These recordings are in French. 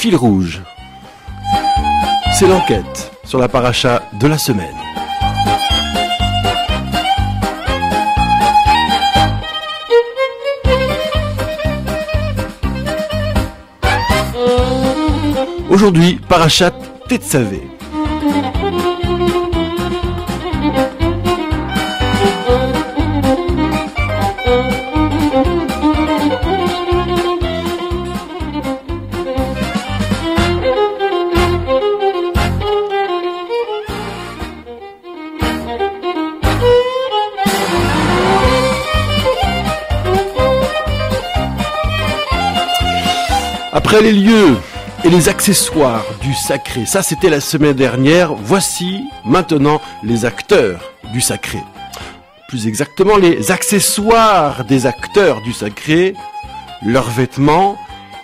Fil rouge. C'est l'enquête sur la paracha de la semaine. Aujourd'hui, parachat Tetzavé. Après les lieux et les accessoires du sacré, ça c'était la semaine dernière, voici maintenant les acteurs du sacré. Plus exactement les accessoires des acteurs du sacré, leurs vêtements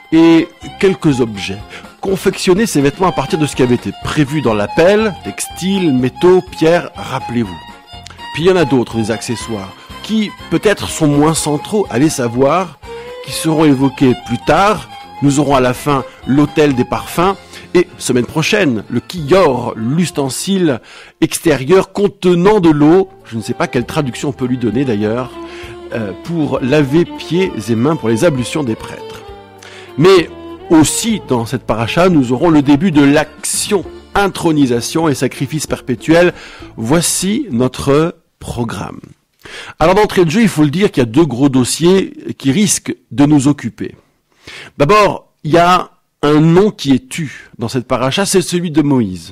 et quelques objets. Confectionner ces vêtements à partir de ce qui avait été prévu dans l'appel, textiles, métaux, pierres, rappelez-vous. Puis il y en a d'autres, des accessoires, qui peut-être sont moins centraux, allez savoir, qui seront évoqués plus tard. Nous aurons à la fin l'autel des parfums et, semaine prochaine, le kiyor, l'ustensile extérieur contenant de l'eau, je ne sais pas quelle traduction on peut lui donner d'ailleurs, pour laver pieds et mains pour les ablutions des prêtres. Mais aussi, dans cette paracha, nous aurons le début de l'action intronisation et sacrifice perpétuel. Voici notre programme. Alors d'entrée de jeu, il faut le dire qu'il y a deux gros dossiers qui risquent de nous occuper. D'abord, il y a un nom qui est tu dans cette paracha, c'est celui de Moïse.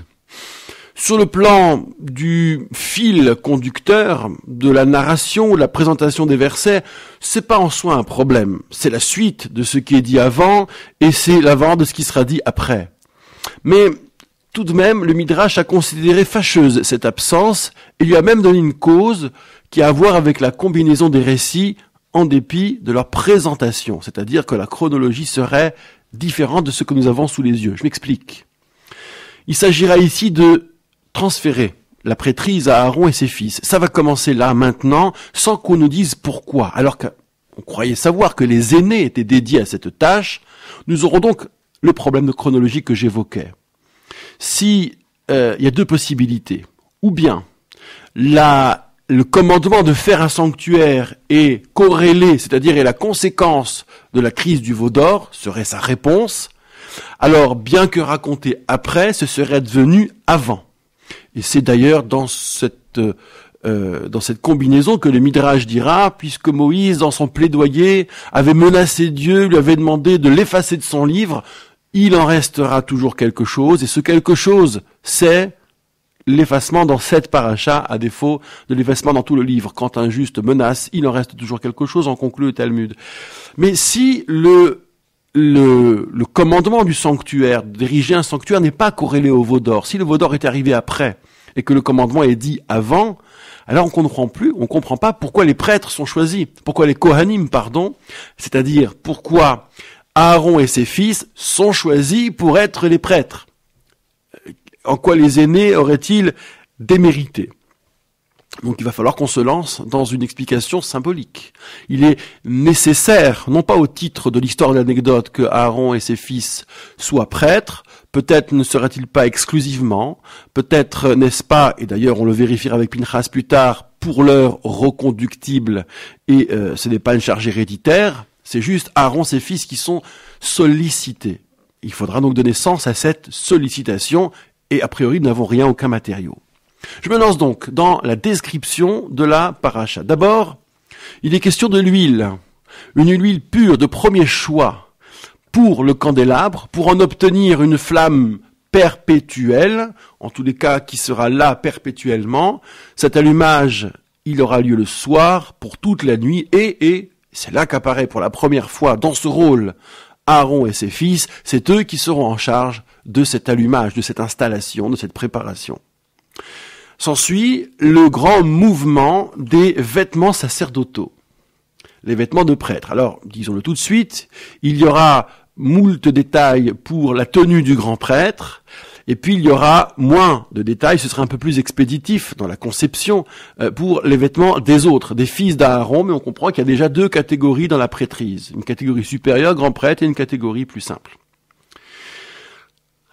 Sur le plan du fil conducteur, de la narration ou de la présentation des versets, c'est pas en soi un problème. C'est la suite de ce qui est dit avant et c'est l'avant de ce qui sera dit après. Mais tout de même, le Midrash a considéré fâcheuse cette absence et lui a même donné une cause qui a à voir avec la combinaison des récits en dépit de leur présentation, c'est-à-dire que la chronologie serait différente de ce que nous avons sous les yeux. Je m'explique. Il s'agira ici de transférer la prêtrise à Aaron et ses fils. Ça va commencer là, maintenant, sans qu'on nous dise pourquoi. Alors qu'on croyait savoir que les aînés étaient dédiés à cette tâche, nous aurons donc le problème de chronologie que j'évoquais. Si il y a deux possibilités, ou bien le commandement de faire un sanctuaire est corrélé, c'est-à-dire est la conséquence de la crise du veau d'or, serait sa réponse, alors bien que raconté après, ce serait devenu avant. Et c'est d'ailleurs dans cette combinaison que le Midrash dira, puisque Moïse, dans son plaidoyer, avait menacé Dieu, lui avait demandé de l'effacer de son livre, il en restera toujours quelque chose, et ce quelque chose, c'est l'effacement dans cette paracha, à défaut de l'effacement dans tout le livre. Quand un juste menace, il en reste toujours quelque chose, en conclut le Talmud. Mais si le commandement du sanctuaire, de diriger un sanctuaire, n'est pas corrélé au veau d'or, si le veau d'or est arrivé après, et que le commandement est dit avant, alors on comprend pas pourquoi les prêtres sont choisis, pourquoi les Kohanim, c'est-à-dire pourquoi Aaron et ses fils sont choisis pour être les prêtres. En quoi les aînés auraient-ils démérité? Donc il va falloir qu'on se lance dans une explication symbolique. Il est nécessaire, non pas au titre de l'histoire de l'anecdote, que Aaron et ses fils soient prêtres, peut-être ne serait-il pas exclusivement, peut-être n'est-ce pas, et d'ailleurs on le vérifiera avec Pinchas plus tard, pour l'heure reconductible, et ce n'est pas une charge héréditaire, c'est juste Aaron et ses fils qui sont sollicités. Il faudra donc donner sens à cette sollicitation, et a priori nous n'avons rien, aucun matériau. Je me lance donc dans la description de la paracha. D'abord, il est question de l'huile, une huile pure de premier choix pour le candélabre, pour en obtenir une flamme perpétuelle, en tous les cas qui sera là perpétuellement. Cet allumage, il aura lieu le soir pour toute la nuit et c'est là qu'apparaît pour la première fois dans ce rôle Aaron et ses fils, c'est eux qui seront en charge de cet allumage, de cette installation, de cette préparation. S'ensuit le grand mouvement des vêtements sacerdotaux, les vêtements de prêtre. Alors, disons-le tout de suite, il y aura moult détails pour la tenue du grand prêtre, et puis il y aura moins de détails, ce sera un peu plus expéditif dans la conception, pour les vêtements des autres, des fils d'Aaron, mais on comprend qu'il y a déjà deux catégories dans la prêtrise, une catégorie supérieure, grand prêtre, et une catégorie plus simple.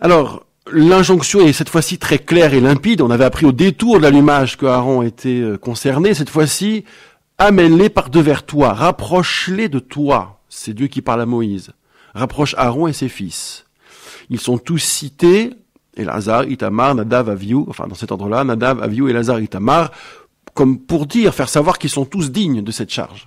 Alors, l'injonction est cette fois-ci très claire et limpide. On avait appris au détour de l'allumage que Aaron était concerné. Cette fois-ci, amène-les par devers toi, rapproche-les de toi. C'est Dieu qui parle à Moïse. Rapproche Aaron et ses fils. Ils sont tous cités, Éléazar, Ithamar, Nadav, Avihu, enfin dans cet ordre-là, Nadav, Avihu, Éléazar, Ithamar, comme pour dire, faire savoir qu'ils sont tous dignes de cette charge.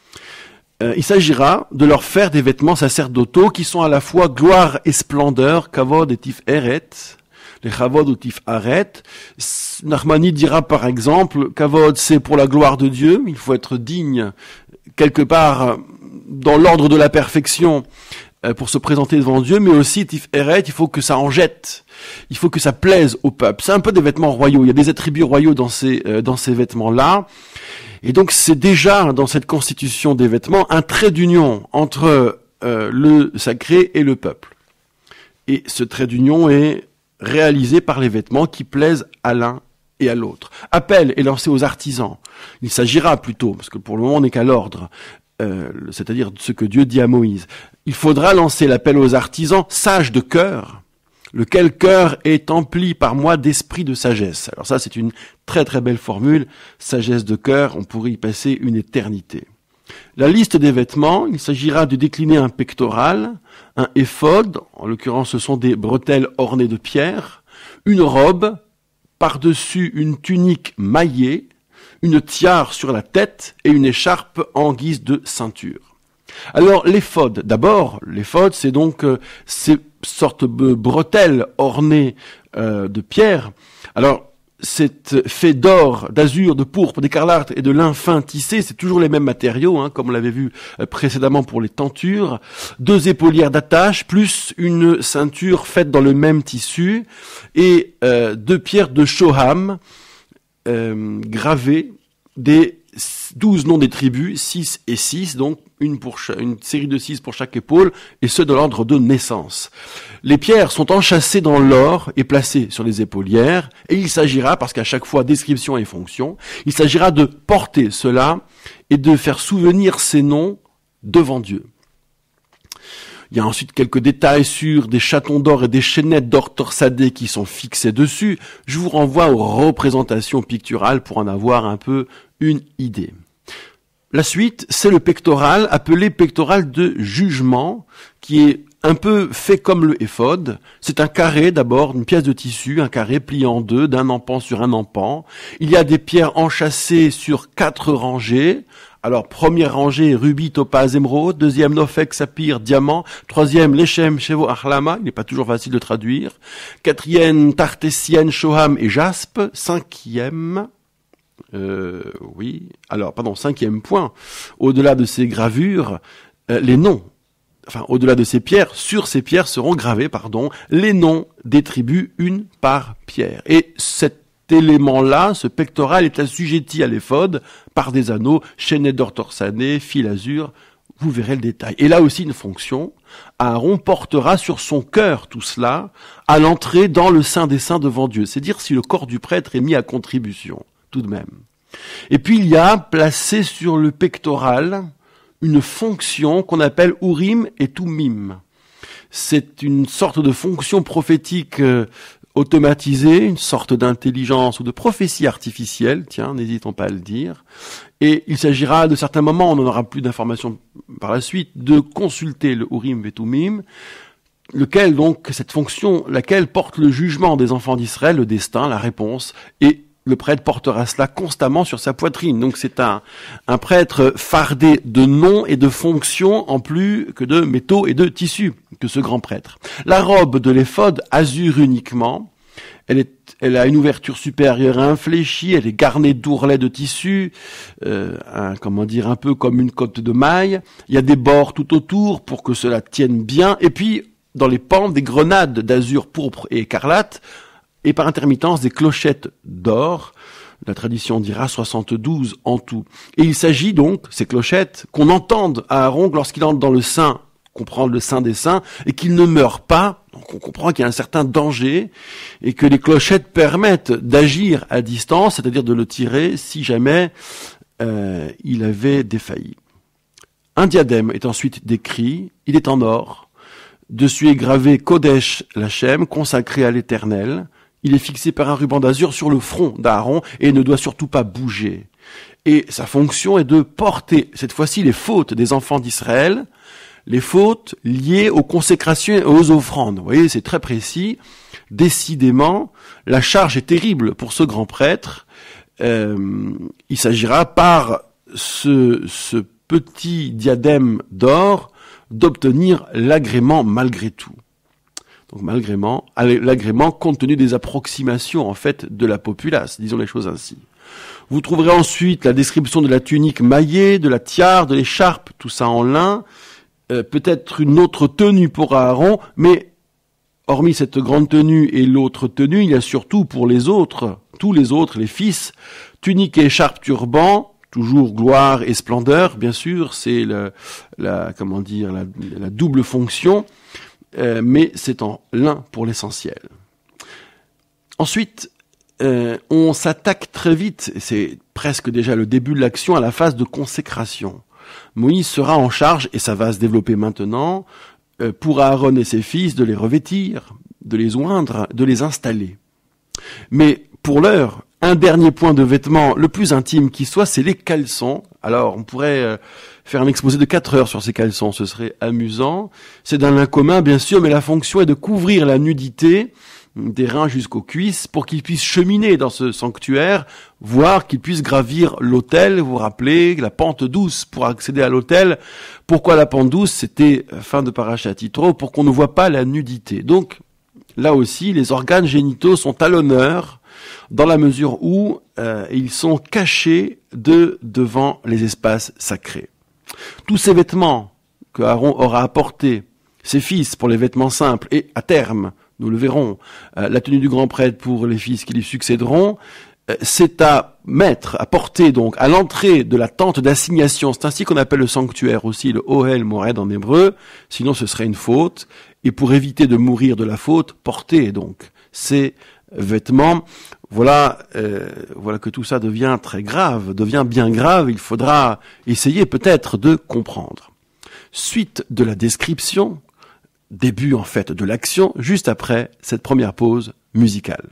Il s'agira de leur faire des vêtements sacerdotaux qui sont à la fois gloire et splendeur, kavod et tiferet, les kavod ou tifaret. Nachmani dira par exemple, kavod c'est pour la gloire de Dieu, il faut être digne quelque part dans l'ordre de la perfection pour se présenter devant Dieu, mais aussi tiferet, il faut que ça en jette, il faut que ça plaise au peuple. C'est un peu des vêtements royaux, il y a des attributs royaux dans ces vêtements-là. Et donc c'est déjà dans cette constitution des vêtements un trait d'union entre le sacré et le peuple. Et ce trait d'union est réalisé par les vêtements qui plaisent à l'un et à l'autre. Appel est lancé aux artisans. Il s'agira plutôt, parce que pour le moment on n'est qu'à l'ordre, c'est-à-dire ce que Dieu dit à Moïse. Il faudra lancer l'appel aux artisans sages de cœur, lequel cœur est empli par moi d'esprit de sagesse. Alors ça, c'est une très très belle formule, sagesse de cœur, on pourrait y passer une éternité. La liste des vêtements, il s'agira de décliner un pectoral, un éphod, en l'occurrence ce sont des bretelles ornées de pierre, une robe, par-dessus une tunique maillée, une tiare sur la tête et une écharpe en guise de ceinture. Alors l'éphod, d'abord, l'éphod c'est donc ces sortes de bretelles ornées de pierre. Alors c'est fait d'or, d'azur, de pourpre, d'écarlate et de lin fin tissé, c'est toujours les mêmes matériaux, comme on l'avait vu précédemment pour les tentures. 2 épaulières d'attache, plus une ceinture faite dans le même tissu, et 2 pierres de shoham gravées, des 12 noms des tribus, 6 et 6, donc une série de 6 pour chaque épaule, et ce de l'ordre de naissance. Les pierres sont enchâssées dans l'or et placées sur les épaulières, et il s'agira, parce qu'à chaque fois description et fonction, il s'agira de porter cela et de faire souvenir ces noms devant Dieu. Il y a ensuite quelques détails sur des chatons d'or et des chaînettes d'or torsadées qui sont fixées dessus. Je vous renvoie aux représentations picturales pour en avoir un peu une idée. La suite, c'est le pectoral, appelé pectoral de jugement, qui est un peu fait comme le éphod. C'est un carré d'abord, une pièce de tissu, un carré plié en 2, d'un empan sur un empan. Il y a des pierres enchâssées sur 4 rangées. Alors, première rangée, rubis, topaz, émeraude. Deuxième, nofek, saphir, diamant. Troisième, lechem, chevo, achlama. Il n'est pas toujours facile de traduire. Quatrième, tartésienne, shoham et jaspe. Cinquième, cinquième point. Au-delà de ces gravures, les noms. Enfin, au-delà de ces pierres, sur ces pierres seront gravés, les noms des tribus, une par pierre. Et cet élément-là, ce pectoral, est assujetti à l'éphod par des anneaux, chaînettes d'or torsanées, fil azur, vous verrez le détail. Et là aussi une fonction, Aaron portera sur son cœur tout cela à l'entrée dans le Saint des Saints devant Dieu. C'est dire si le corps du prêtre est mis à contribution, tout de même. Et puis il y a placé sur le pectoral une fonction qu'on appelle Urim et Tumim. C'est une sorte de fonction prophétique automatisée, une sorte d'intelligence ou de prophétie artificielle, n'hésitons pas à le dire. Et il s'agira de certains moments, on n'en aura plus d'informations par la suite, de consulter le Urim et Tumim, lequel donc, cette fonction, laquelle porte le jugement des enfants d'Israël, le destin, la réponse, et le prêtre portera cela constamment sur sa poitrine. Donc c'est un prêtre fardé de noms et de fonctions en plus que de métaux et de tissus que ce grand prêtre. La robe de l'éphod, azur uniquement, elle a une ouverture supérieure infléchie, elle est garnie d'ourlets de tissu, un peu comme une cotte de maille. Il y a des bords tout autour pour que cela tienne bien. Et puis, dans les pans, des grenades d'azur pourpre et écarlate, et par intermittence des clochettes d'or, la tradition dira 72 en tout. Et il s'agit donc, ces clochettes, qu'on entende à Aaron lorsqu'il entre dans le Saint, qu'on prend le Saint des Saints, et qu'il ne meurt pas. Donc on comprend qu'il y a un certain danger, et que les clochettes permettent d'agir à distance, c'est-à-dire de le tirer si jamais il avait défailli. Un diadème est ensuite décrit, il est en or, Dessus est gravé Kodesh Lachem, consacré à l'Éternel. Il est fixé par un ruban d'azur sur le front d'Aaron et ne doit surtout pas bouger. Et sa fonction est de porter, cette fois-ci, les fautes des enfants d'Israël, les fautes liées aux consécrations et aux offrandes. Vous voyez, c'est très précis. Décidément, la charge est terrible pour ce grand prêtre. Il s'agira par ce petit diadème d'or d'obtenir l'agrément malgré tout. Donc l'agrément compte tenu des approximations en fait de la populace, disons les choses ainsi. Vous trouverez ensuite la description de la tunique maillée, de la tiare, de l'écharpe, tout ça en lin, peut-être une autre tenue pour Aaron, mais hormis cette grande tenue et l'autre tenue, il y a surtout pour les autres, tous les autres, les fils, tunique et écharpe turban, toujours gloire et splendeur, bien sûr, c'est la double fonction, mais c'est en lin pour l'essentiel. Ensuite, on s'attaque très vite, et c'est presque déjà le début de l'action, à la phase de consécration. Moïse sera en charge, et ça va se développer maintenant, pour Aaron et ses fils de les revêtir, de les oindre, de les installer. Mais pour l'heure, un dernier point de vêtement, le plus intime qui soit, c'est les caleçons. Alors, on pourrait faire un exposé de 4 heures sur ces caleçons, ce serait amusant. C'est d'un lin commun, bien sûr, mais la fonction est de couvrir la nudité des reins jusqu'aux cuisses pour qu'ils puissent cheminer dans ce sanctuaire, voire qu'ils puissent gravir l'autel. Vous vous rappelez, la pente douce pour accéder à l'autel. Pourquoi la pente douce? C'était fin de Parashat Yitro, pour qu'on ne voit pas la nudité. Donc, là aussi, les organes génitaux sont à l'honneur, dans la mesure où ils sont cachés devant les espaces sacrés. Tous ces vêtements que Aaron aura apportés, ses fils pour les vêtements simples, et à terme, nous le verrons, la tenue du grand prêtre pour les fils qui lui succéderont, c'est à porter donc à l'entrée de la tente d'assignation. C'est ainsi qu'on appelle le sanctuaire aussi, le Ohel Moed en hébreu, sinon ce serait une faute. Et pour éviter de mourir de la faute, porter donc ces vêtements. Voilà que tout ça devient très grave, devient bien grave. Il faudra essayer peut-être de comprendre. Suite de la description, début en fait de l'action, juste après cette première pause musicale.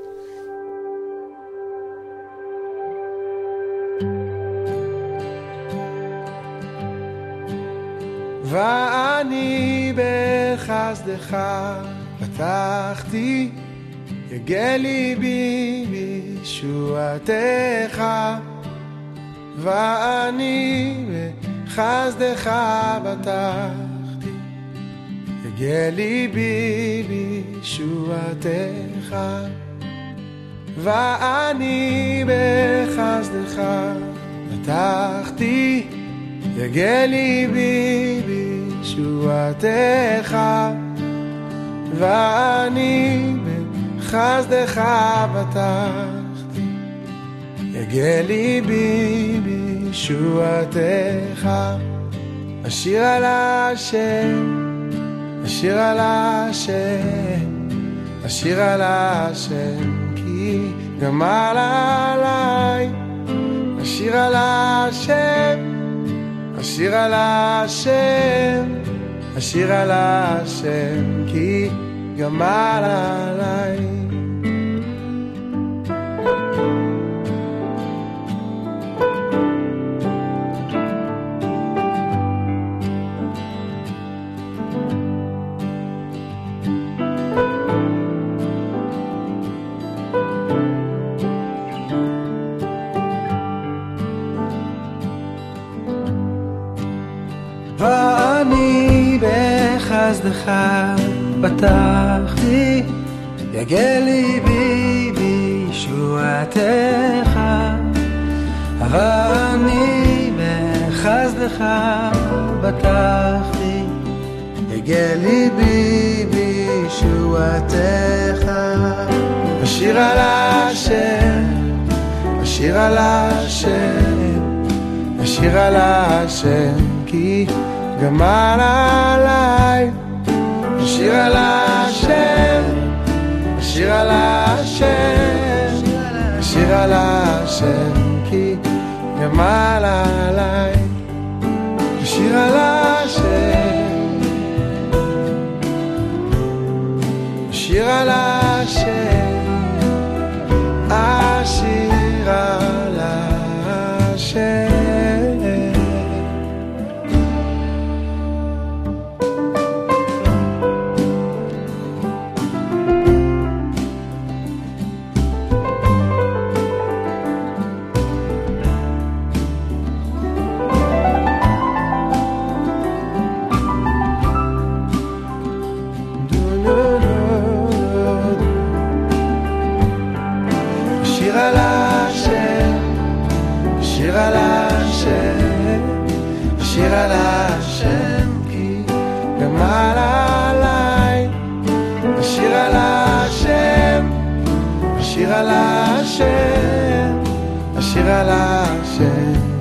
ואני בחסדך פתחתי, יגל ליבי בישועתך. ואני בחסדך פתחתי, יגל ליבי בישועתך. ואני בחסדך פתחתי, יגל ליבי בישועתך. ואני בחסדך פתחתי, יגל ליבי בישועתך. אשיר על השם, אשיר על השם, אשיר על השם, כי גמל עליי. אשיר על השם, אשיר על השם, אשיר על השם, כי גמל עליי. ואני בחסדך פתחתי, יגל ליבי בישועתך. ואני בחסדך פתחתי, יגל ליבי בישועתך. אשיר על השם, אשיר על השם, אשיר על השם, כי גמל עליי. אשיר על השם, אשיר על השם, אשיר על השם, כי גמל עליי. אשיר על השם,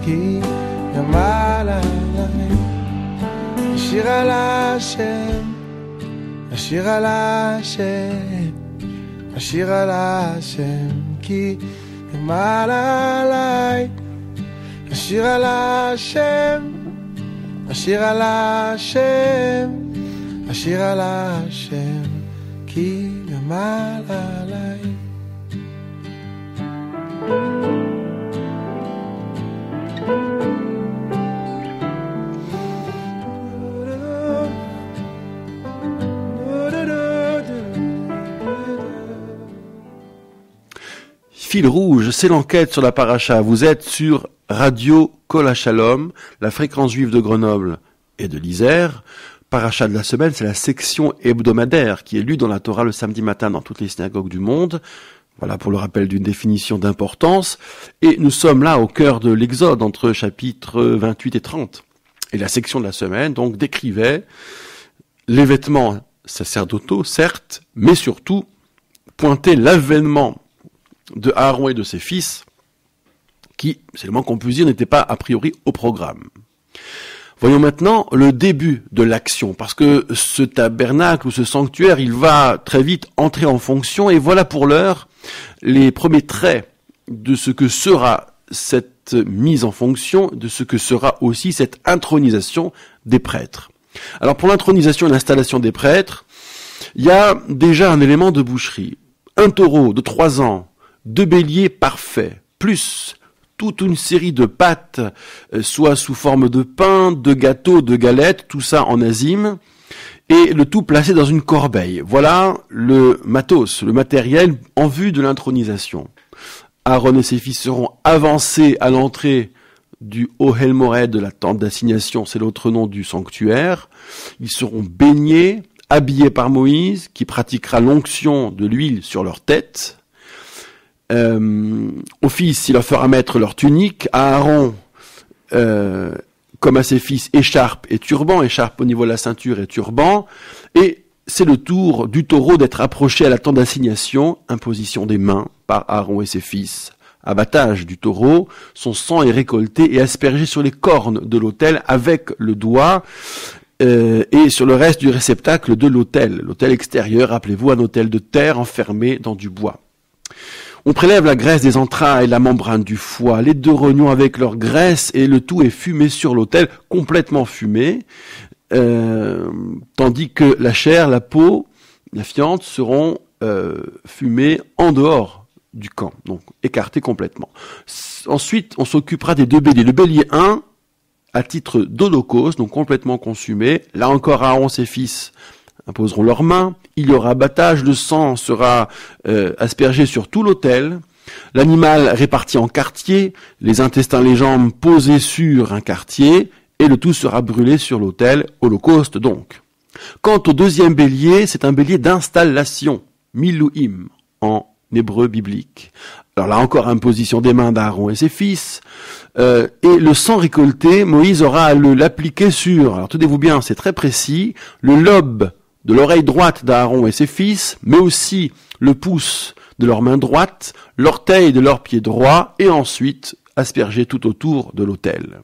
כי גמל עליי. אשיר על השם, אשיר על השם, אשיר על השם, כי גמל עליי. אשיר על השם, אשיר על השם, אשיר על השם, כי גמל עליי. Fil rouge, c'est l'enquête sur la paracha. Vous êtes sur Radio Kol HaShalom, la fréquence juive de Grenoble et de l'Isère. Paracha de la semaine, c'est la section hebdomadaire qui est lue dans la Torah le samedi matin dans toutes les synagogues du monde. Voilà pour le rappel d'une définition d'importance. Et nous sommes là au cœur de l'Exode, entre chapitres 28 et 30. Et la section de la semaine, donc, décrivait les vêtements sacerdotaux, certes, mais surtout pointait l'avènement de Aaron et de ses fils, qui, c'est le moins qu'on puisse dire, n'était pas a priori au programme. Voyons maintenant le début de l'action, parce que ce tabernacle ou ce sanctuaire, il va très vite entrer en fonction, et voilà pour l'heure les premiers traits de ce que sera cette mise en fonction, de ce que sera aussi cette intronisation des prêtres. Alors pour l'intronisation et l'installation des prêtres, il y a déjà un élément de boucherie. Un taureau de 3 ans, 2 béliers parfaits, plus toute une série de pâtes, soit sous forme de pain, de gâteaux, de galettes, tout ça en azime, et le tout placé dans une corbeille. Voilà le matos, le matériel en vue de l'intronisation. Aaron et ses fils seront avancés à l'entrée du Ohel Mored, de la tente d'assignation, c'est l'autre nom du sanctuaire. Ils seront baignés, habillés par Moïse, qui pratiquera l'onction de l'huile sur leur tête. Aux fils, il leur fera mettre leur tunique. À Aaron, comme à ses fils, écharpe et turban, écharpe au niveau de la ceinture et turban. Et c'est le tour du taureau d'être approché à la tente d'assignation, imposition des mains par Aaron et ses fils. Abattage du taureau, son sang est récolté et aspergé sur les cornes de l'autel avec le doigt, et sur le reste du réceptacle de l'autel. L'autel extérieur, rappelez-vous, un autel de terre enfermé dans du bois. On prélève la graisse des entrailles, la membrane du foie, les 2 rognons avec leur graisse, et le tout est fumé sur l'autel, complètement fumé, tandis que la chair, la peau, la fiente seront fumées en dehors du camp, donc écartées complètement. Ensuite, on s'occupera des 2 béliers. Le bélier 1, à titre d'holocauste, donc complètement consumé. Là encore, Aaron, ses fils imposeront leurs mains, il y aura abattage, le sang sera aspergé sur tout l'autel, l'animal réparti en quartiers, les intestins, les jambes posés sur un quartier, et le tout sera brûlé sur l'autel, holocauste donc. Quant au 2e bélier, c'est un bélier d'installation, milouim, en hébreu biblique. Alors là encore, imposition des mains d'Aaron et ses fils, et le sang récolté, Moïse aura à l'appliquer sur, alors tenez-vous bien, c'est très précis, le lobe de l'oreille droite d'Aaron et ses fils, mais aussi le pouce de leur main droite, l'orteil de leur pied droit, et ensuite asperger tout autour de l'autel.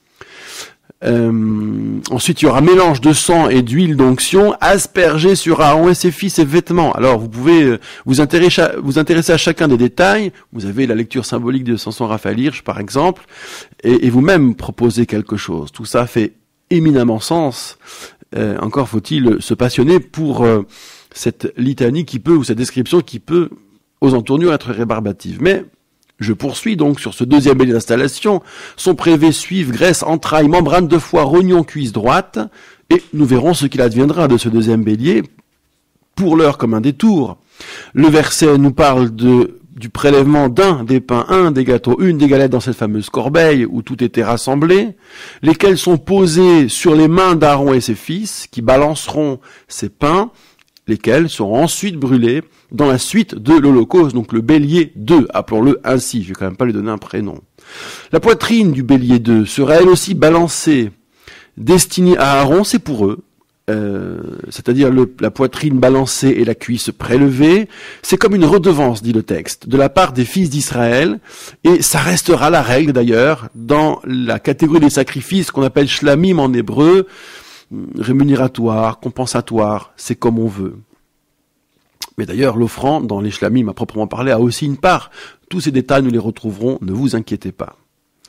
Ensuite, il y aura mélange de sang et d'huile d'onction aspergé sur Aaron et ses fils et vêtements. Alors, vous pouvez vous intéresser à chacun des détails. Vous avez la lecture symbolique de Samson Raphaël Hirsch, par exemple, et vous-même proposer quelque chose. Tout ça fait éminemment sens. Encore faut-il se passionner pour cette litanie qui peut, ou cette description qui peut, aux entournures, être rébarbative. Mais je poursuis donc sur ce 2e bélier d'installation. Son prévé suivent graisse, entrailles, membrane de foie, rognon, cuisse droite, et nous verrons ce qu'il adviendra de ce 2e bélier, pour l'heure comme un détour. Le verset nous parle du prélèvement d'un des pains, un des gâteaux, une des galettes dans cette fameuse corbeille où tout était rassemblé, lesquels sont posés sur les mains d'Aaron et ses fils, qui balanceront ces pains, lesquels seront ensuite brûlés dans la suite de l'Holocauste, donc le bélier 2, appelons-le ainsi, je vais quand même pas lui donner un prénom. La poitrine du bélier 2 sera elle aussi balancée, destinée à Aaron, c'est pour eux, c'est-à-dire la poitrine balancée et la cuisse prélevée, c'est comme une redevance, dit le texte, de la part des fils d'Israël, et ça restera la règle d'ailleurs dans la catégorie des sacrifices qu'on appelle shlamim en hébreu, rémunératoire, compensatoire, c'est comme on veut. Mais d'ailleurs, l'offrande dans les shlamim à proprement parler a aussi une part. Tous ces détails, nous les retrouverons, ne vous inquiétez pas.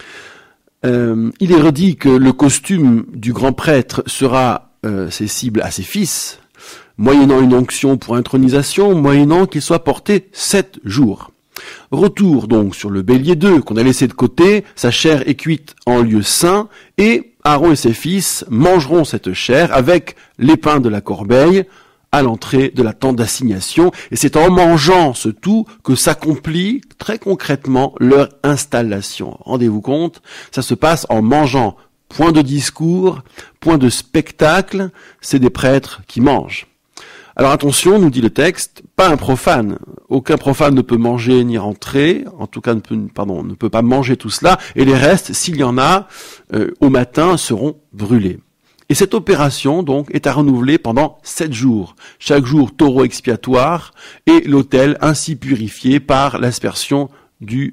Il est redit que le costume du grand prêtre sera cessible à ses fils, moyennant une onction pour intronisation, moyennant qu'il soit porté 7 jours. Retour donc sur le bélier d'œuf qu'on a laissé de côté, sa chair est cuite en lieu saint, et Aaron et ses fils mangeront cette chair avec les pains de la corbeille à l'entrée de la tente d'assignation, et c'est en mangeant ce tout que s'accomplit très concrètement leur installation. Rendez-vous compte, ça se passe en mangeant. Point de discours, point de spectacle, c'est des prêtres qui mangent. Alors attention, nous dit le texte, pas un profane. Aucun profane ne peut manger ni rentrer, en tout cas ne peut pas manger tout cela, et les restes, s'il y en a, au matin, seront brûlés. Et cette opération, donc, est à renouveler pendant 7 jours. Chaque jour, taureau expiatoire, et l'autel ainsi purifié par l'aspersion du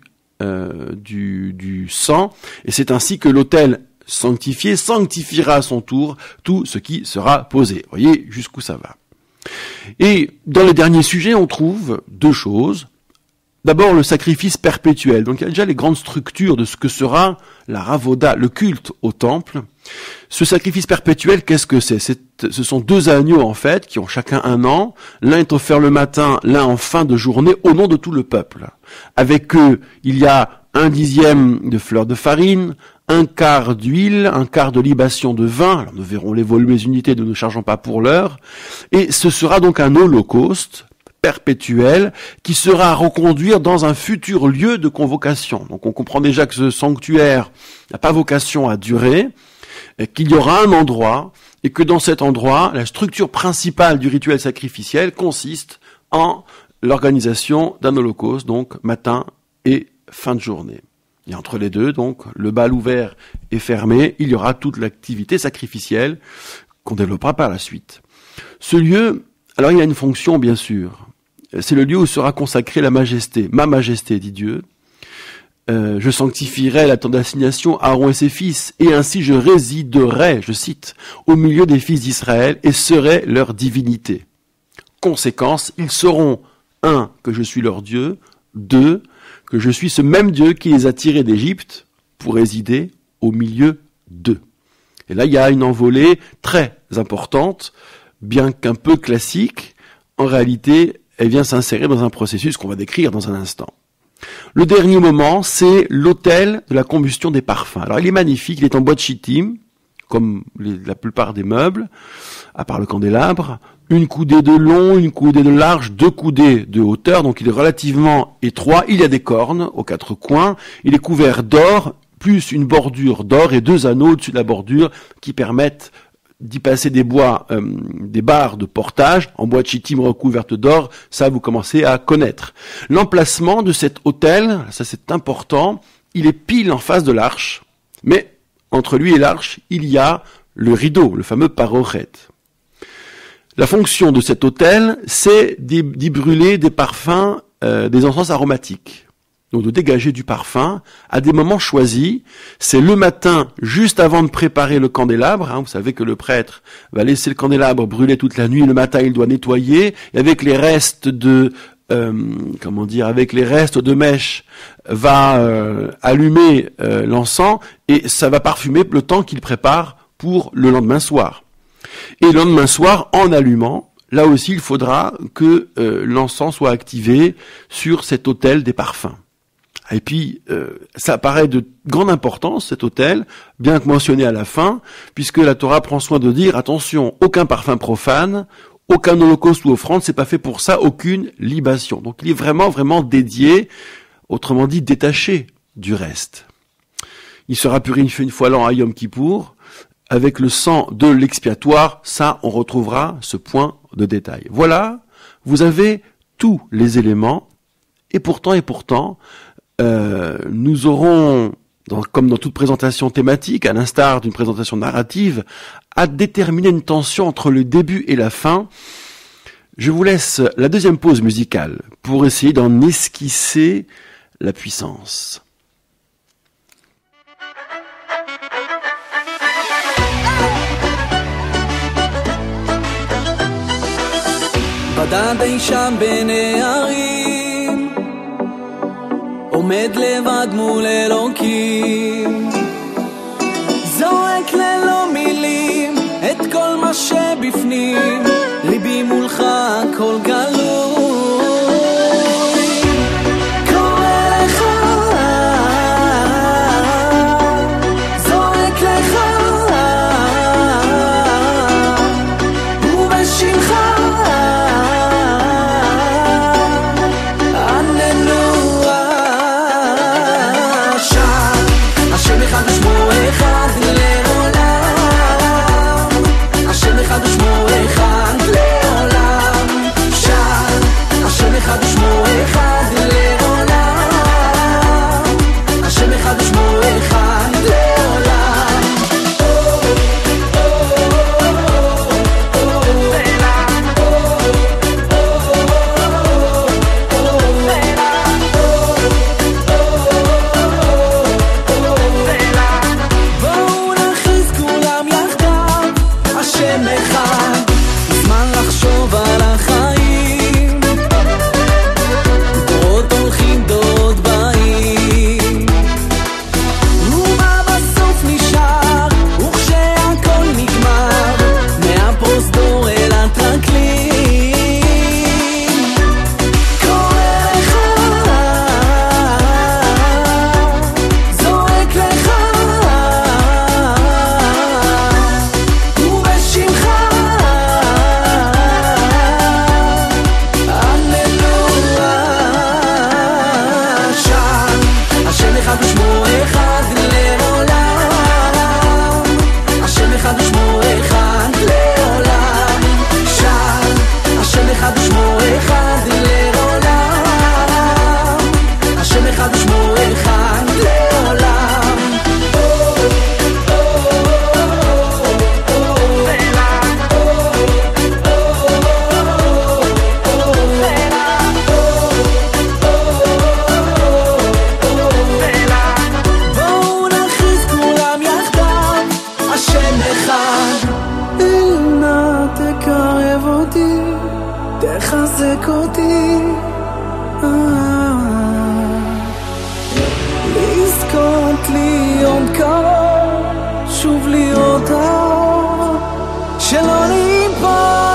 sang. Et c'est ainsi que l'autel sanctifié sanctifiera à son tour tout ce qui sera posé. Vous voyez jusqu'où ça va. Et dans les derniers sujets, on trouve 2 choses. D'abord, le sacrifice perpétuel. Donc il y a déjà les grandes structures de ce que sera la ravoda, le culte au temple. Ce sacrifice perpétuel, qu'est-ce que c'est ? Ce sont 2 agneaux en fait, qui ont chacun 1 an. L'un est offert le matin, l'un en fin de journée, au nom de tout le peuple. Avec eux, il y a 1/10 de fleur de farine, 1/4 d'huile, 1/4 de libation de vin. Alors nous verrons les volumes et les unités, ne nous chargeons pas pour l'heure. Et ce sera donc un holocauste perpétuel qui sera à reconduire dans un futur lieu de convocation. Donc on comprend déjà que ce sanctuaire n'a pas vocation à durer, et qu'il y aura un endroit, et que dans cet endroit, la structure principale du rituel sacrificiel consiste en l'organisation d'un holocauste, donc matin et fin de journée. Et entre les deux, donc, le bal ouvert et fermé, il y aura toute l'activité sacrificielle qu'on développera par la suite. Ce lieu, alors il a une fonction, bien sûr. C'est le lieu où sera consacrée la majesté. Ma majesté, dit Dieu. Je sanctifierai la tente d'assignation Aaron et ses fils, et ainsi je résiderai, je cite, au milieu des fils d'Israël, et serai leur divinité. Conséquence, ils sauront, 1, que je suis leur Dieu, 2, que je suis ce même Dieu qui les a tirés d'Égypte pour résider au milieu d'eux. Et là, il y a une envolée très importante, bien qu'un peu classique. En réalité, elle vient s'insérer dans un processus qu'on va décrire dans un instant. Le dernier moment, c'est l'autel de la combustion des parfums. Alors, il est magnifique, il est en bois de chittim, comme la plupart des meubles, à part le candélabre. 1 coudée de long, 1 coudée de large, 2 coudées de hauteur, donc il est relativement étroit. Il y a des cornes aux 4 coins. Il est couvert d'or, plus une bordure d'or et 2 anneaux au-dessus de la bordure qui permettent d'y passer des barres de portage en bois de chittim recouverte d'or. Ça, vous commencez à connaître. L'emplacement de cet autel, ça c'est important, il est pile en face de l'arche, mais entre lui et l'arche, il y a le rideau, le fameux parochet. La fonction de cet autel, c'est d'y brûler des parfums, des encens aromatiques. Donc de dégager du parfum à des moments choisis. C'est le matin, juste avant de préparer le candélabre. Vous savez que le prêtre va laisser le candélabre brûler toute la nuit. Le matin, il doit nettoyer. Et avec les restes de mèche, va allumer l'encens et ça va parfumer le temps qu'il prépare pour le lendemain soir. Et le lendemain soir, en allumant, là aussi, il faudra que l'encens soit activé sur cet autel des parfums. Et puis, ça paraît de grande importance, cet autel, bien que mentionné à la fin, puisque la Torah prend soin de dire, attention, aucun parfum profane, aucun holocauste ou offrande, c'est pas fait pour ça, aucune libation. Donc il est vraiment, vraiment dédié, autrement dit, détaché du reste. Il sera purifié une fois l'an à Yom Kippour, avec le sang de l'expiatoire, ça, on retrouvera ce point de détail. Voilà, vous avez tous les éléments, et pourtant, nous aurons, comme dans toute présentation thématique, à l'instar d'une présentation narrative, à déterminer une tension entre le début et la fin. Je vous laisse la deuxième pause musicale pour essayer d'en esquisser la puissance. בדד אי שם בין הערים עומד לבד מול אלוקים זועק ללא מילים את כל מה שבפנים ליבי מולך הכל גלוי קורא לך זועק לך ובשמך השם אחד ושמו אחד לעולם השם אחד ושמו אחד לעולם שם השם אחד ושמו אחד לעולם השם אחד ושמו אחד לעולם תחזק אותי לזכות להיות קרוב שוב להיות האור שלא ליפול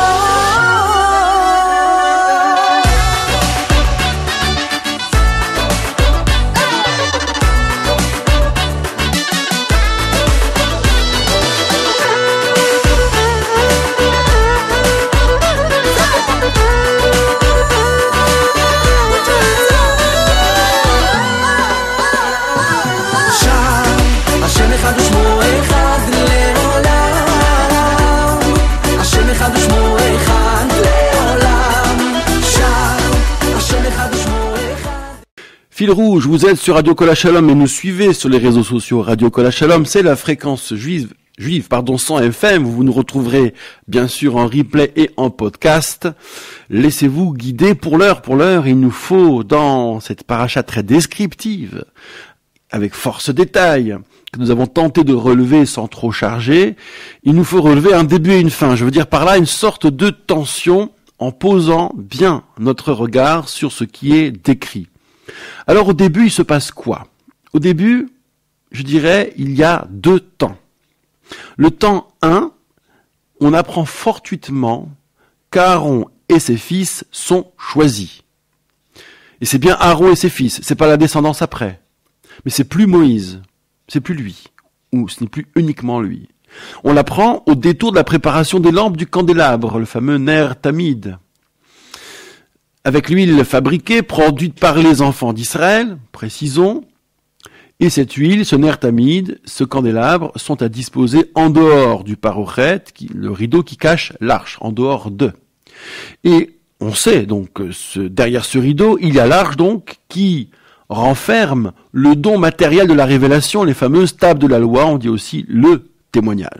Fil rouge, vous êtes sur Radio Kol Shalom et nous suivez sur les réseaux sociaux. Radio Kol Shalom, c'est la fréquence juive 100 FM. Vous nous retrouverez bien sûr en replay et en podcast. Laissez-vous guider pour l'heure. Il nous faut dans cette paracha très descriptive, avec force détail, que nous avons tenté de relever sans trop charger, il nous faut relever un début et une fin. Je veux dire par là une sorte de tension en posant bien notre regard sur ce qui est décrit. Alors au début, il se passe quoi? Au début, je dirais, il y a deux temps. Le temps 1, on apprend fortuitement qu'Aaron et ses fils sont choisis. Et c'est bien Aaron et ses fils, c'est pas la descendance après. Mais c'est plus Moïse, c'est plus lui, ou ce n'est plus uniquement lui. On l'apprend au détour de la préparation des lampes du candélabre, le fameux ner tamid. Avec l'huile fabriquée, produite par les enfants d'Israël, précisons, et cette huile, ce ner tamid, ce candélabre, sont à disposer en dehors du parochet, le rideau qui cache l'arche, en dehors d'eux. Et on sait donc que derrière ce rideau, il y a l'arche donc qui renferme le don matériel de la révélation, les fameuses tables de la loi, on dit aussi le témoignage.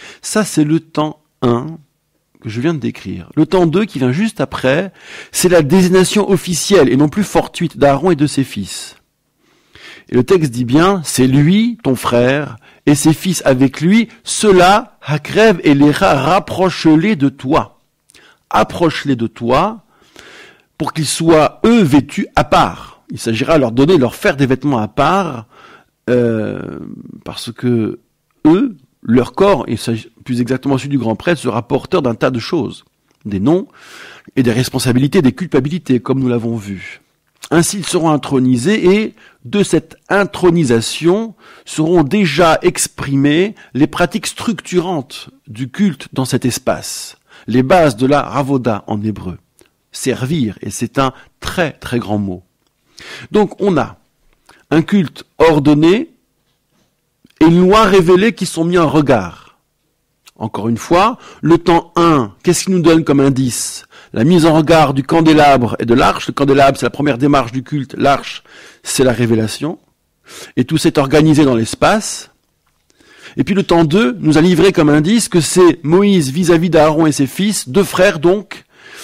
Ça, c'est le temps 1 que je viens de décrire. Le temps 2 qui vient juste après, c'est la désignation officielle et non plus fortuite d'Aaron et de ses fils. Et le texte dit bien, c'est lui, ton frère, et ses fils avec lui, ceux-là, Hakrev et Léra, rapproche-les de toi. Approche-les de toi pour qu'ils soient, eux, vêtus à part. Il s'agira de leur donner, de leur faire des vêtements à part, parce que eux, leur corps, et plus exactement celui du grand prêtre, sera porteur d'un tas de choses, des noms et des responsabilités, des culpabilités, comme nous l'avons vu. Ainsi, ils seront intronisés et de cette intronisation seront déjà exprimées les pratiques structurantes du culte dans cet espace, les bases de la ravoda en hébreu. Servir, et c'est un très très grand mot. Donc on a un culte ordonné et une loi révélée qui sont mis en regard. Encore une fois, le temps 1, qu'est-ce qu'il nous donne comme indice ? La mise en regard du candélabre et de l'arche. Le candélabre, c'est la première démarche du culte. L'arche, c'est la révélation. Et tout s'est organisé dans l'espace. Et puis le temps 2 nous a livré comme indice que c'est Moïse vis-à-vis d'Aaron et ses fils, deux frères donc,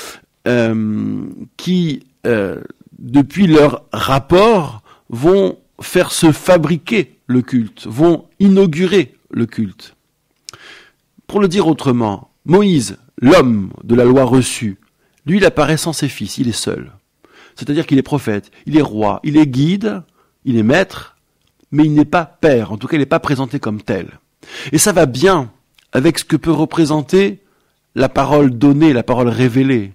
qui, depuis leur rapport, vont faire se fabriquer le culte, vont inaugurer le culte. Pour le dire autrement, Moïse, l'homme de la loi reçue, lui, il apparaît sans ses fils, il est seul. C'est-à-dire qu'il est prophète, il est roi, il est guide, il est maître, mais il n'est pas père, en tout cas il n'est pas présenté comme tel. Et ça va bien avec ce que peut représenter la parole donnée, la parole révélée.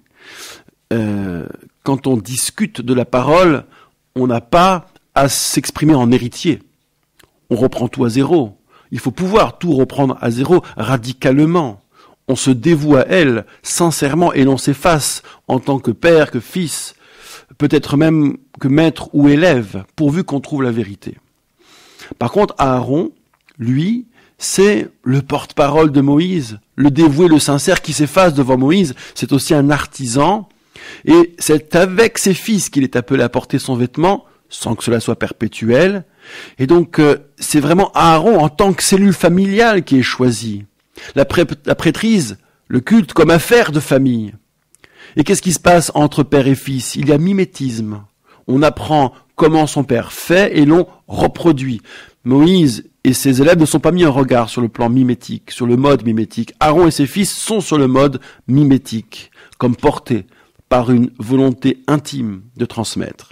Quand on discute de la parole, on n'a pas à s'exprimer en héritier. On reprend tout à zéro. Il faut pouvoir tout reprendre à zéro radicalement. On se dévoue à elle sincèrement et l'on s'efface en tant que père, que fils, peut-être même que maître ou élève, pourvu qu'on trouve la vérité. Par contre, Aaron, lui, c'est le porte-parole de Moïse, le dévoué, le sincère qui s'efface devant Moïse. C'est aussi un artisan et c'est avec ses fils qu'il est appelé à porter son vêtement, sans que cela soit perpétuel. Et donc, c'est vraiment Aaron en tant que cellule familiale qui est choisi. La prêtrise, le culte comme affaire de famille. Et qu'est-ce qui se passe entre père et fils ? Il y a mimétisme. On apprend comment son père fait et l'on reproduit. Moïse et ses élèves ne sont pas mis en regard sur le plan mimétique, sur le mode mimétique. Aaron et ses fils sont sur le mode mimétique, comme portés par une volonté intime de transmettre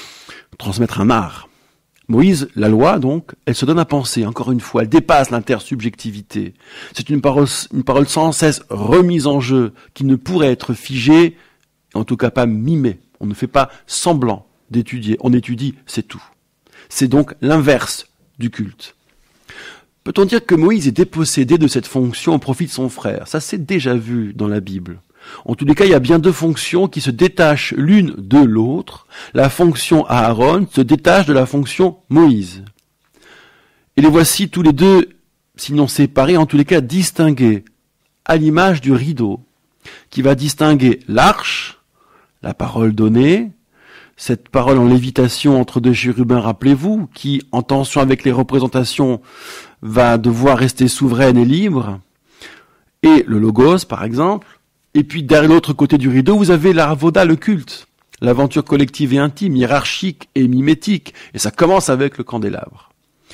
un art. Moïse, la loi, donc, elle se donne à penser, encore une fois, elle dépasse l'intersubjectivité. C'est une parole sans cesse remise en jeu, qui ne pourrait être figée, en tout cas pas mimée. On ne fait pas semblant d'étudier, on étudie, c'est tout. C'est donc l'inverse du culte. Peut-on dire que Moïse est dépossédé de cette fonction au profit de son frère ? Ça, c'est déjà vu dans la Bible. En tous les cas, il y a bien deux fonctions qui se détachent l'une de l'autre. La fonction Aaron se détache de la fonction Moïse. Et les voici tous les deux, sinon séparés, en tous les cas distingués, à l'image du rideau, qui va distinguer l'arche, la parole donnée, cette parole en lévitation entre deux chérubins, rappelez-vous, qui, en tension avec les représentations, va devoir rester souveraine et libre, et le logos, par exemple. Et puis, derrière l'autre côté du rideau, vous avez la avoda, le culte, l'aventure collective et intime, hiérarchique et mimétique. Et ça commence avec le candélabre.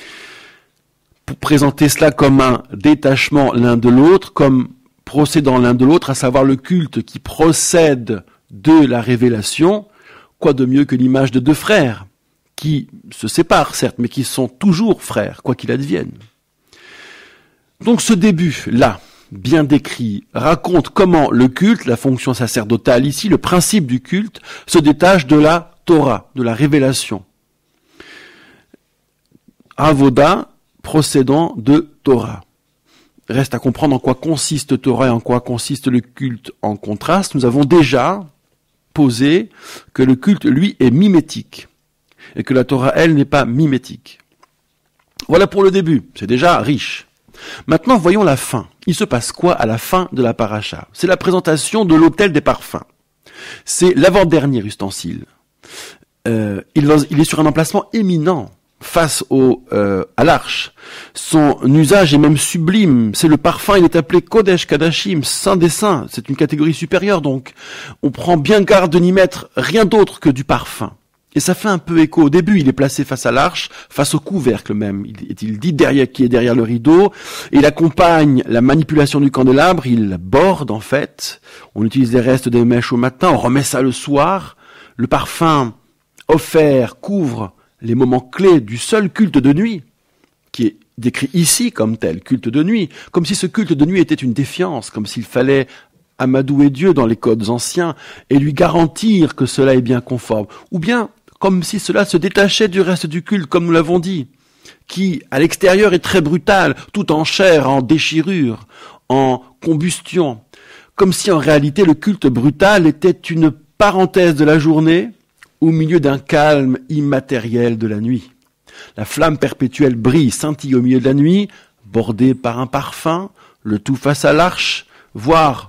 Pour présenter cela comme un détachement l'un de l'autre, comme procédant l'un de l'autre, à savoir le culte qui procède de la révélation, quoi de mieux que l'image de deux frères, qui se séparent, certes, mais qui sont toujours frères, quoi qu'il advienne. Donc ce début-là, bien décrit, raconte comment le culte, la fonction sacerdotale ici, le principe du culte, se détache de la Torah, de la révélation. Avoda, procédant de Torah. Reste à comprendre en quoi consiste Torah et en quoi consiste le culte en contraste. Nous avons déjà posé que le culte, lui, est mimétique, et que la Torah, elle, n'est pas mimétique. Voilà pour le début, c'est déjà riche. Maintenant, voyons la fin. Il se passe quoi à la fin de la paracha ? C'est la présentation de l'autel des parfums. C'est l'avant-dernier ustensile. Il est sur un emplacement éminent, face à l'arche. Son usage est même sublime. C'est le parfum, il est appelé Kodesh Kadashim, saint des saints. C'est une catégorie supérieure, donc on prend bien garde de n'y mettre rien d'autre que du parfum. Et ça fait un peu écho. Au début, il est placé face à l'arche, face au couvercle même. Il dit qui est derrière le rideau. Et il accompagne la manipulation du candélabre. Il borde, en fait. On utilise les restes des mèches au matin. On remet ça le soir. Le parfum offert couvre les moments clés du seul culte de nuit, qui est décrit ici comme tel, culte de nuit. Comme si ce culte de nuit était une défiance, comme s'il fallait amadouer Dieu dans les codes anciens et lui garantir que cela est bien conforme. Ou bien comme si cela se détachait du reste du culte, comme nous l'avons dit, qui, à l'extérieur, est très brutal, tout en chair, en déchirure, en combustion. Comme si, en réalité, le culte brutal était une parenthèse de la journée, au milieu d'un calme immatériel de la nuit. La flamme perpétuelle brille, scintille au milieu de la nuit, bordée par un parfum, le tout face à l'arche, voire,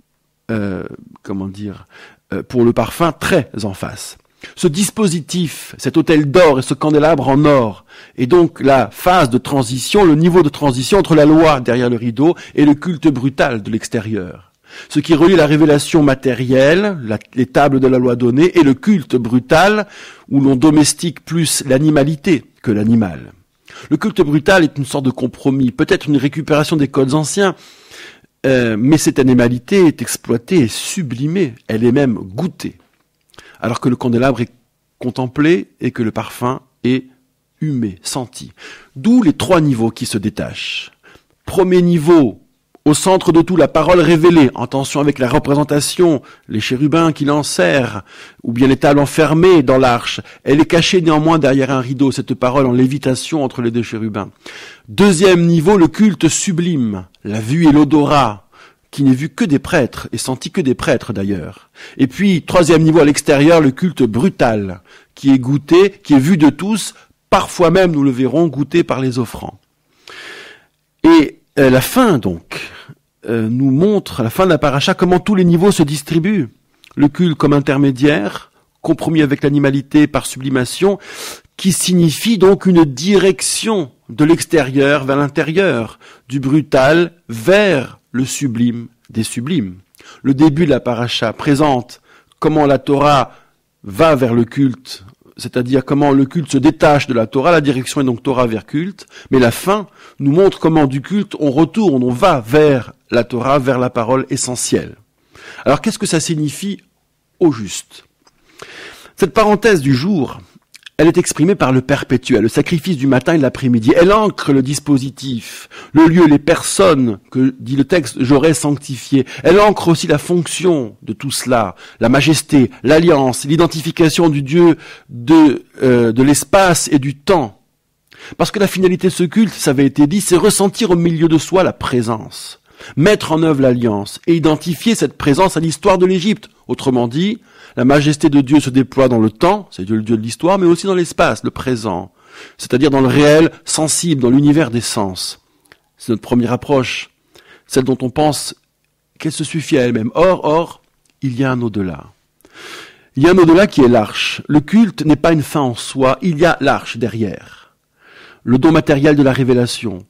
pour le parfum, très en face. Ce dispositif, cet autel d'or et ce candélabre en or, est donc la phase de transition, le niveau de transition entre la loi derrière le rideau et le culte brutal de l'extérieur. Ce qui relie la révélation matérielle, les tables de la loi donnée, et le culte brutal, où l'on domestique plus l'animalité que l'animal. Le culte brutal est une sorte de compromis, peut-être une récupération des codes anciens, mais cette animalité est exploitée et sublimée, elle est même goûtée. Alors que le candélabre est contemplé et que le parfum est humé, senti. D'où les 3 niveaux qui se détachent. Premier niveau, au centre de tout, la parole révélée, en tension avec la représentation, les chérubins qui l'enserrent, ou bien les tables enfermées dans l'arche. Elle est cachée néanmoins derrière un rideau, cette parole en lévitation entre les 2 chérubins. Deuxième niveau, le culte sublime, la vue et l'odorat, qui n'est vu que des prêtres, et senti que des prêtres d'ailleurs. Et puis, 3e niveau à l'extérieur, le culte brutal, qui est goûté, qui est vu de tous, parfois même, nous le verrons, goûté par les offrands. Et la fin, donc, nous montre, à la fin de la paracha, comment tous les niveaux se distribuent. Le culte comme intermédiaire, compromis avec l'animalité par sublimation, qui signifie donc une direction de l'extérieur vers l'intérieur, du brutal vers le sublime des sublimes. Le début de la paracha présente comment la Torah va vers le culte, c'est-à-dire comment le culte se détache de la Torah, la direction est donc Torah vers culte, mais la fin nous montre comment du culte on retourne, on va vers la Torah, vers la parole essentielle. Alors qu'est-ce que ça signifie au juste? Cette parenthèse du jour, elle est exprimée par le perpétuel, le sacrifice du matin et de l'après-midi. Elle ancre le dispositif, le lieu, les personnes que, dit le texte, j'aurais sanctifié. Elle ancre aussi la fonction de tout cela, la majesté, l'alliance, l'identification du Dieu de l'espace et du temps. Parce que la finalité de ce culte, ça avait été dit, c'est ressentir au milieu de soi la présence, mettre en œuvre l'alliance et identifier cette présence à l'histoire de l'Égypte. Autrement dit, la majesté de Dieu se déploie dans le temps, c'est Dieu le Dieu de l'histoire, mais aussi dans l'espace, le présent, c'est-à-dire dans le réel sensible, dans l'univers des sens. C'est notre première approche, celle dont on pense qu'elle se suffit à elle-même. Or, il y a un au-delà. Il y a un au-delà qui est l'arche. Le culte n'est pas une fin en soi, il y a l'arche derrière. Le don matériel de la révélation,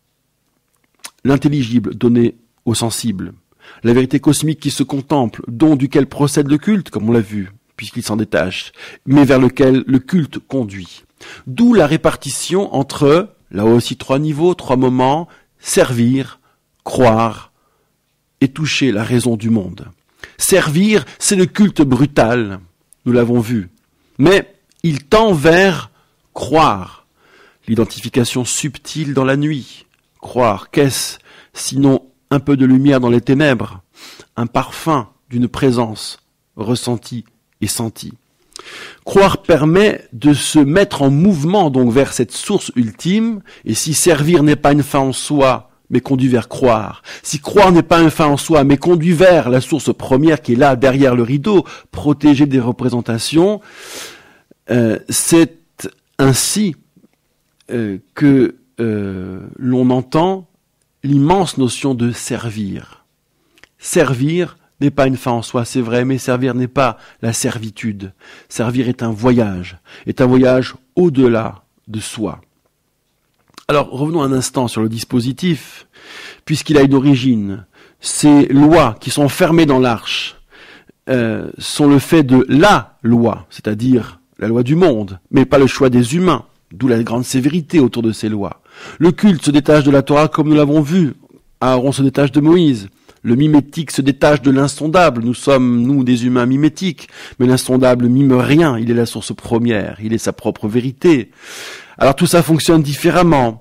l'intelligible donné au sensible. La vérité cosmique qui se contemple, don duquel procède le culte, comme on l'a vu, puisqu'il s'en détache, mais vers lequel le culte conduit. D'où la répartition entre, là aussi 3 niveaux, 3 moments, servir, croire et toucher la raison du monde. Servir, c'est le culte brutal, nous l'avons vu, mais il tend vers croire, l'identification subtile dans la nuit. Croire, qu'est-ce sinon un peu de lumière dans les ténèbres, un parfum d'une présence ressentie et sentie. Croire permet de se mettre en mouvement donc vers cette source ultime, et si servir n'est pas une fin en soi, mais conduit vers croire, si croire n'est pas une fin en soi, mais conduit vers la source première qui est là derrière le rideau, protégée des représentations, c'est ainsi que l'on entend l'immense notion de servir. Servir n'est pas une fin en soi, c'est vrai, mais servir n'est pas la servitude. Servir est un voyage au-delà de soi. Alors, revenons un instant sur le dispositif, puisqu'il a une origine. Ces lois qui sont fermées dans l'arche sont le fait de la loi, c'est-à-dire la loi du monde, mais pas le choix des humains, d'où la grande sévérité autour de ces lois. Le culte se détache de la Torah comme nous l'avons vu. Aaron se détache de Moïse. Le mimétique se détache de l'insondable. Nous sommes, nous, des humains mimétiques. Mais l'insondable mime rien. Il est la source première. Il est sa propre vérité. Alors tout ça fonctionne différemment.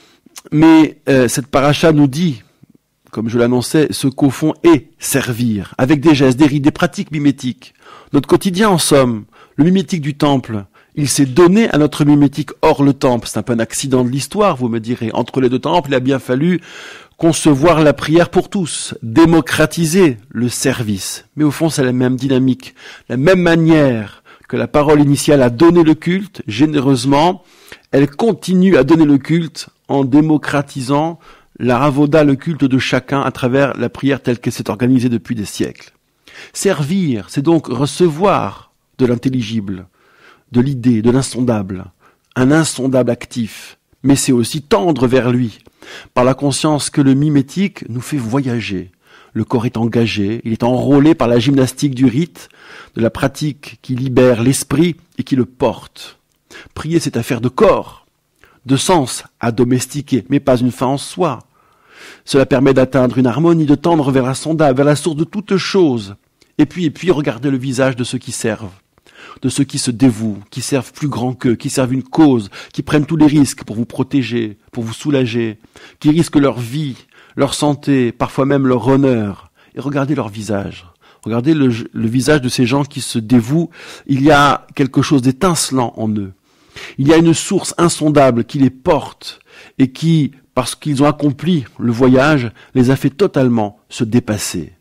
Mais cette paracha nous dit, comme je l'annonçais, ce qu'au fond est servir, avec des gestes, des rites, des pratiques mimétiques. Notre quotidien, en somme, le mimétique du temple, il s'est donné à notre mimétique hors le temple. C'est un peu un accident de l'histoire, vous me direz. Entre les deux temples, il a bien fallu concevoir la prière pour tous, démocratiser le service. Mais au fond, c'est la même dynamique, la même manière que la parole initiale a donné le culte, généreusement, elle continue à donner le culte en démocratisant la ravoda, le culte de chacun à travers la prière telle qu'elle s'est organisée depuis des siècles. Servir, c'est donc recevoir de l'intelligible, de l'idée, de l'insondable, un insondable actif, mais c'est aussi tendre vers lui, par la conscience que le mimétique nous fait voyager. Le corps est engagé, il est enrôlé par la gymnastique du rite, de la pratique qui libère l'esprit et qui le porte. Prier, c'est affaire de corps, de sens à domestiquer, mais pas une fin en soi. Cela permet d'atteindre une harmonie, de tendre vers l'insondable, vers la source de toute chose. Et puis, regarder le visage de ceux qui servent, de ceux qui se dévouent, qui servent plus grand qu'eux, qui servent une cause, qui prennent tous les risques pour vous protéger, pour vous soulager, qui risquent leur vie, leur santé, parfois même leur honneur. Et regardez leur visage. Regardez le visage de ces gens qui se dévouent. Il y a quelque chose d'étincelant en eux. Il y a une source insondable qui les porte et qui, parce qu'ils ont accompli le voyage, les a fait totalement se dépasser.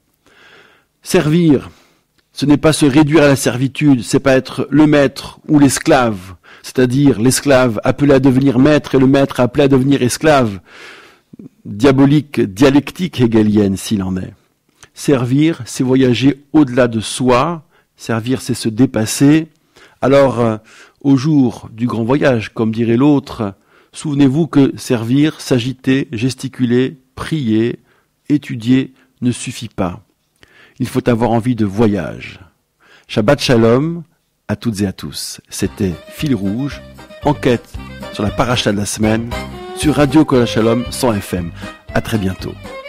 Servir, ce n'est pas se réduire à la servitude, c'est pas être le maître ou l'esclave, c'est-à-dire l'esclave appelé à devenir maître et le maître appelé à devenir esclave. Diabolique, dialectique hegelienne s'il en est. Servir, c'est voyager au-delà de soi, servir, c'est se dépasser. Alors, au jour du grand voyage, comme dirait l'autre, souvenez-vous que servir, s'agiter, gesticuler, prier, étudier ne suffit pas. Il faut avoir envie de voyage. Shabbat Shalom à toutes et à tous. C'était Fil Rouge, enquête sur la paracha de la semaine, sur Radio Kol Shalom 100 FM. À très bientôt.